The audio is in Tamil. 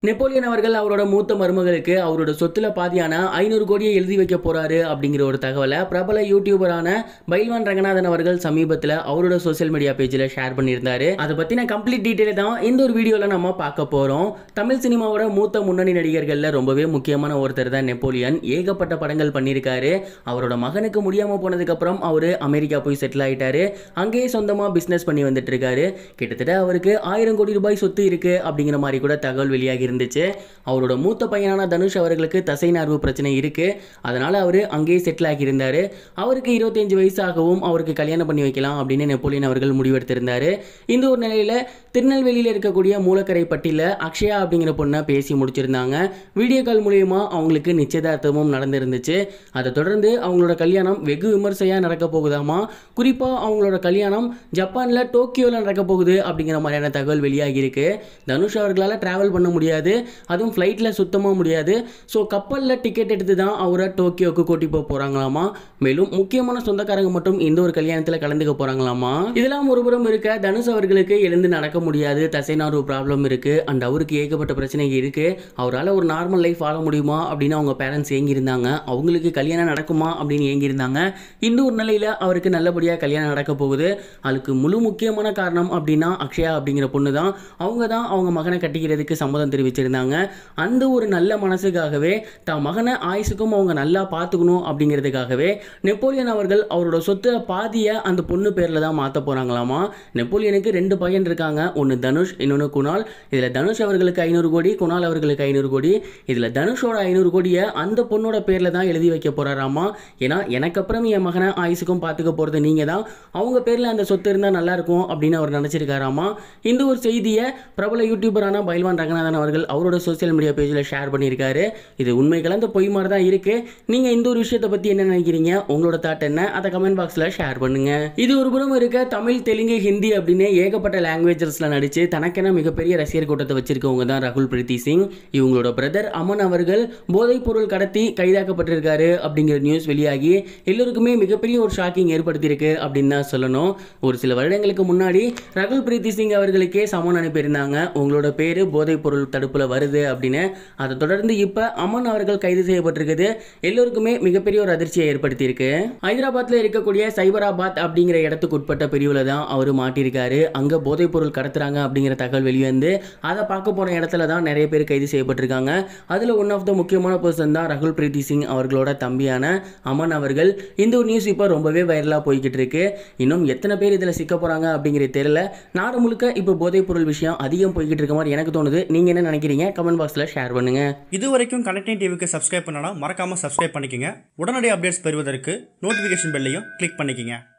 நெப்போலியன் அவர்கள் அவரோட மூத்த மருமகளுக்கு அவரோட சொத்துல பாதியான 500 கோடியை எழுதி வைக்க போறாரு அப்படிங்கிற ஒரு தகவலை பிரபல யூடியூபரான பைல்வான் ரங்கநாதன் அவர்கள் சமீபத்தில் அவரோட சோசியல் மீடியா பேஜில் ஷேர் பண்ணியிருந்தாரு. அதை பத்தின கம்ப்ளீட் டீடைல் தான் இந்த ஒரு வீடியோல நம்ம பார்க்க போறோம். தமிழ் சினிமாவோட மூத்த முன்னணி நடிகர்கள்ல ரொம்பவே முக்கியமான ஒருத்தர் தான் நெப்போலியன். ஏகப்பட்ட படங்கள் பண்ணியிருக்காரு. அவரோட மகனுக்கு முடியாம போனதுக்கு அப்புறம் அவரு அமெரிக்கா போய் செட்டில் ஆயிட்டாரு. அங்கேயே சொந்தமா பிசினஸ் பண்ணி வந்துட்டு இருக்காரு. கிட்டத்தட்ட அவருக்கு 1000 கோடி ரூபாய் சொத்து இருக்கு அப்படிங்கிற மாதிரி கூட தகவல் வெளியாகி இருந்துச்சு. அவரோட மூத்த பையனான தனுஷ் அவர்களுக்கு தசைநார்வு பிரச்சனை இருக்கு. அதனால அவரு அங்கேயே செட்டில் ஆகி இருந்தாரு. அவருக்கு 25 வயசாகவும் அவருக்கு கல்யாணம் பண்ணி வைக்கலாம் அப்படின்னு நெப்போலியன் அவர்கள் முடிவெடுத்திருந்தாரு. இந்த ஒரு நிலையில திருநெல்வேலியில் இருக்கக்கூடிய மூலக்கரை பட்டியில அக்ஷயா அப்படிங்கிற பொண்ணை பேசி முடிச்சிருந்தாங்க. வீடியோ கால் மூலியமா அவங்களுக்கு நிச்சயதார்த்தமும் நடந்திருந்துச்சு. அதை தொடர்ந்து அவங்களோட கல்யாணம் வெகு விமர்சையா நடக்க போகுதாமா. குறிப்பா அவங்களோட கல்யாணம் ஜப்பான்ல டோக்கியோல நடக்க போகுது அப்படிங்கிற மாதிரியான தகவல் வெளியாகி இருக்கு. தனுஷ் அவர்களால் டிராவல் பண்ண முடியாது, அதுவும் ஃப்ளைட்ல சுத்தமாக முடியாது. ஸோ கப்பலில் டிக்கெட் எடுத்து தான் அவரை டோக்கியோக்கு கூட்டி போக போறாங்களாமா. மேலும் முக்கியமான சொந்தக்காரங்க மட்டும் இந்த ஒரு கல்யாணத்தில் கலந்துக்க போறாங்களாமா. இதெல்லாம் ஒருபுறம் இருக்க, தனுஷ் அவர்களுக்கு எழுந்து நடக்க முடியாது, தசைநார்வு ப்ராப்ளம் இருக்கு அண்ட் அவருக்கு ஏகப்பட்ட பிரச்சனை இருக்கு. அவரால் ஒரு நார்மல் லைஃப் வாழ முடியுமா அப்படின்னு அவங்க பேரண்ட்ஸ் ஏங்கியிருந்தாங்க. அவங்களுக்கு கல்யாணம் நடக்குமா அப்படின்னு ஏங்கியிருந்தாங்க. இந்த ஒரு நிலையில அவருக்கு நல்லபடியாக கல்யாணம் நடக்க போகுது. அதுக்கு முழு முக்கியமான காரணம் அப்படின்னா அக்ஷயா அப்படிங்கிற பொண்ணு தான். அவங்க தான் அவங்க மகனை கட்டிக்கிறதுக்கு சம்மதம் தெரிவிச்சிருந்தாங்க. அந்த ஒரு நல்ல மனசுக்காகவே தான் மகனை ஆயுசுக்கும் அவங்க நல்லா பார்த்துக்கணும் அப்படிங்கிறதுக்காகவே நெப்போலியன் அவர்கள் அவரோட சொத்தை பாதியை அந்த பொண்ணு பேரில் தான் மாற்ற போகிறாங்களாமா. நெப்போலியனுக்கு 2 பையன் இருக்காங்க. ஒன்று தனுஷ், இன்னொன்று குணால். இதில் தனுஷ் அவர்களுக்கு 500 கோடி, குணால் அவர்களுக்கு 500 கோடி. இதில் தனுஷோட 500 கோடியை அந்த பொண்ணோட பேரில் தான் எழுதி வைக்க போகிறாராமா. ஏன்னா எனக்கு அப்புறம் என் மகனை ஆயுசுக்கும் பார்த்துக்க போகிறது நீங்கள் தான், அவங்க பேரில் அந்த சொத்து இருந்தால் நல்லாயிருக்கும் அப்படின்னு அவர் நினச்சிருக்காராமா. இந்த ஒரு செய்தியை பிரபல யூடியூபரான பைல்வான் ரங்கநாதன் அவர்கள் அவரோட சோசியல் மீடியா பேஜில் ஷேர் பண்ணியிருக்காரு. இது உண்மை கலந்த பொய் மாதிரி தான் இருக்கு. நீங்க இந்த ஒரு விஷயத்தை பத்தி என்ன நினைக்கிறீங்க? உங்களோட தாட் என்ன? அதை கமெண்ட் பாக்ஸ்ல ஷேர் பண்ணுங்க. இது ஒரு புறம் இருக்க, தமிழ், தெலுங்கு, ஹிந்தி அப்படின்னு ஏகப்பட்ட லாங்குவேஜஸ்ல நடிச்சு தனக்கென மிகப்பெரிய ரசிகர் கூட்டத்தை வச்சிருக்கவங்க தான் ரகுல் பிரீத்தி சிங். இவங்களோட பிரதர் அமன் அவர்கள் போதைப் பொருள் கடத்தி கைதாக்கப்பட்டிருக்காரு அப்படிங்கிற நியூஸ் வெளியாகி எல்லோருக்குமே மிகப்பெரிய ஒரு ஷாக்கிங் ஏற்படுத்தியிருக்கு அப்படின்னு தான் சொல்லணும். ஒரு சில வருடங்களுக்கு முன்னாடி ரகுல் பிரீத்தி சிங் அவர்களுக்கே சமன் அனுப்பியிருந்தாங்க, உங்களோட பேரு போதைப் பொருள் தடுப்புல வருது அப்படின்னு. அதை தொடர்ந்து இப்ப அமன் அவர்கள் கைது செய்யப்பட்டிருக்குது. எல்லோருக்குமே மிகப்பெரிய ஒரு அதிர்ச்சியை ஏற்படுத்தியிருக்கு. ஹைதராபாத்ல இருக்கக்கூடிய சைபராபாத் அப்படிங்கிற இடத்துக்கு உட்பட்ட பிரிவுல தான் அவர் மாட்டியிருக்காரு. அங்க போதைப் பொருள் கடத்துறாங்க அப்படிங்கிற தகவல் வெளிவந்து அதை பார்க்க போன இடத்துல தான் நிறைய பேர் கைது செய்யப்பட்டிருக்காங்க. அதுல ஒன் ஆஃப் த முக்கியமான பர்சன் தான் ரகுல் பிரீத்தி சிங் அவர்களோட தம்பியான அமன் அவர்கள். இந்த ஒரு நியூஸ் இப்போ ரொம்பவே வைரலா போய்கிட்டு இருக்கு. இன்னும் எத்தனை பேர் இதுல சிக்க போறாங்க அப்படிங்கிறது தெரியல. நாடு முழுக்க இப்போ போதைப் பொருள் விஷயம் அதிகம் போய்கிட்டு இருக்க மாதிரி எனக்கு தோணுது. நீங்க என்ன நினைக்கிறீங்க? கமெண்ட் பாக்ஸ்ல ஷேர் பண்ணுங்க. இது வரைக்கும் கனெக்டிங் டிவிக்கு சப்ஸ்கிரைப் பண்ணனா மறக்காம சப்ஸ்கிரைப் பண்ணிக்கங்க. உடனடி அப்டேட்ஸ் பெறுவதற்கு நோட்டிஃபிகேஷன் பெல்லையும் கிளிக் பண்ணிக்கங்க.